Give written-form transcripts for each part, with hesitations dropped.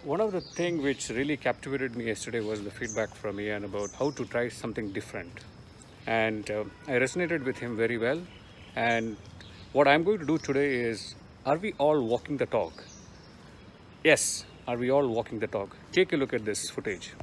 One of the things which really captivated me yesterday was the feedback from Ian about how to try something different. And I resonated with him very well. And what I'm going to do today is, are we all walking the talk? Yes, are we all walking the talk? Take a look at this footage.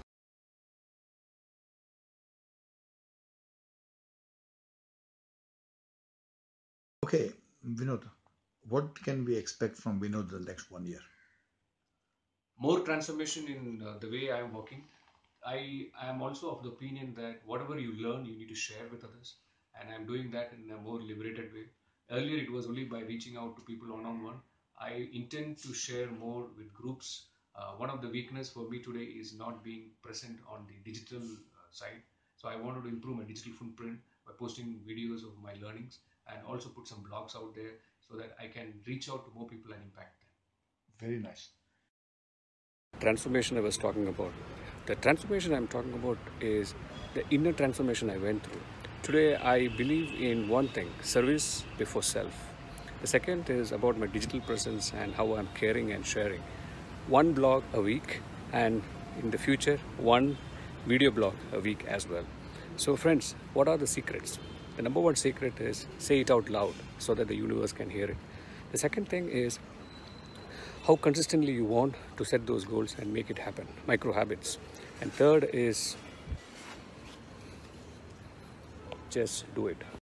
Okay, Vinod, what can we expect from Vinod the next 1 year? More transformation in the way I am working. I am also of the opinion that whatever you learn, you need to share with others, and I'm doing that in a more liberated way. Earlier, it was only by reaching out to people one on one. I intend to share more with groups. One of the weakness for me today is not being present on the digital side. So I wanted to improve my digital footprint by posting videos of my learnings and also put some blogs out there so that I can reach out to more people and impact them. Very nice. Transformation I was talking about. The transformation I'm talking about is the inner transformation I went through. Today, I believe in one thing: service before self. The second is about my digital presence and how I'm caring and sharing. One blog a week, and in the future, one video blog a week as well. So, friends, what are the secrets? The number one secret is say it out loud so that the universe can hear it. The second thing is how consistently you want to set those goals and make it happen, micro habits. And third is just do it.